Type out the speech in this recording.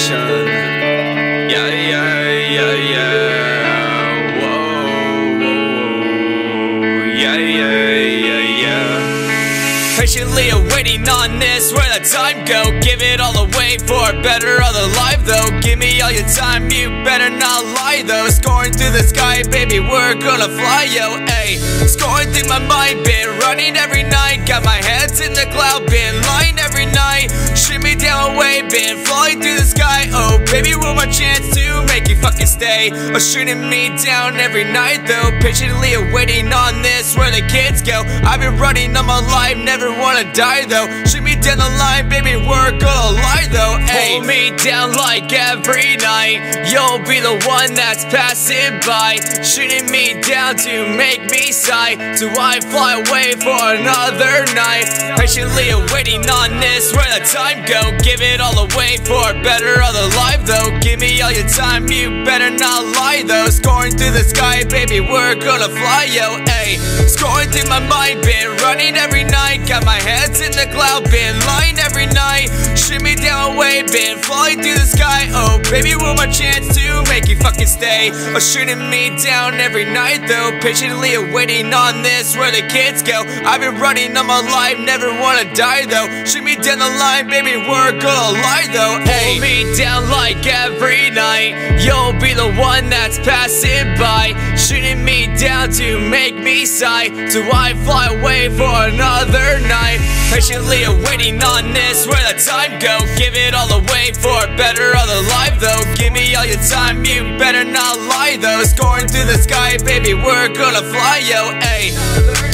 5XNATION. Yeah, yeah, yeah, yeah. Whoa, whoa, yeah, yeah, yeah, yeah. Patiently awaiting on this, where the time go? Give it all away for a better other life though. Give me all your time, you better not lie though. Scoring through the sky, baby, we're gonna fly, yo, ayy. Scoring through my mind, been running every night. Got my heads in the cloud, been lying every night. Shoot me down away, been flying through the sky. Oh, baby, will my chance to make you fucking stay? Or shooting me down every night though. Patiently awaiting on this, where the kids go. I've been running all my life, never wanna die though. Shoot me down the line, baby, we're gonna lie though. Ay, hold me down like every night. You'll be the one that's passing by, shooting me down to make me sigh. Do I fly away for another night? Patiently awaiting on this, where the time go? Give it all away for a better other life though. Give me all your time, you better not lie though. Scoring through the sky, baby, we're gonna fly, yo, ayy. Scoring through my mind, been running every night. Got my heads in the cloud, been lying every night. Shoot me down away, been flying through the sky. Oh, baby, will my chance to make you fucking stay? Or shooting me down every night though. Patiently awaiting on this, where the kids go. I've been running all my life, never wanna die though. Shoot me down the line, baby, we're gonna lie though. Ay, hold me down like every night. You'll be the one that's passing by, shooting me down to make me sigh. Do I fly away for another night? Patiently awaiting on this, where the time go? Give it all away for a better other life though. Give me all your time, you better not lie though. Scoring through the sky, baby, we're gonna fly, yo, ayy.